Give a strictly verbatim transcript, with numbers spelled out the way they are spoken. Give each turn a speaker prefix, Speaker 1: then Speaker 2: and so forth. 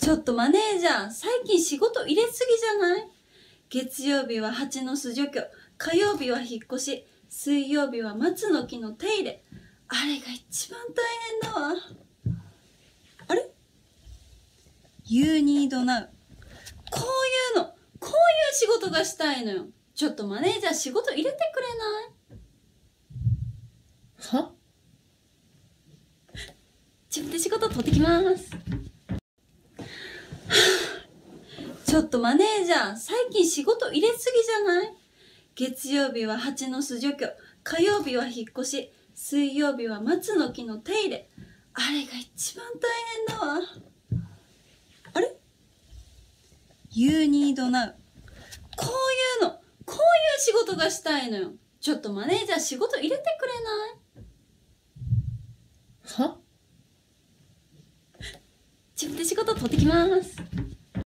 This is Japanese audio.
Speaker 1: ちょっとマネージャー、最近仕事入れすぎじゃない？月曜日は蜂の巣除去、火曜日は引っ越し、水曜日は松の木の手入れ。あれが一番大変だわ。あれ？ You need now。こういうの、こういう仕事がしたいのよ。ちょっとマネージャー仕事入れてくれない？は？自分で仕事取ってきます。ちょっとマネージャー、最近仕事入れすぎじゃない？月曜日は蜂の巣除去、火曜日は引っ越し、水曜日は松の木の手入れ。あれが一番大変だわ。あれ？ You need now。こういうの、こういう仕事がしたいのよ。ちょっとマネージャー仕事入れてくれない？は？自分で仕事取ってきます。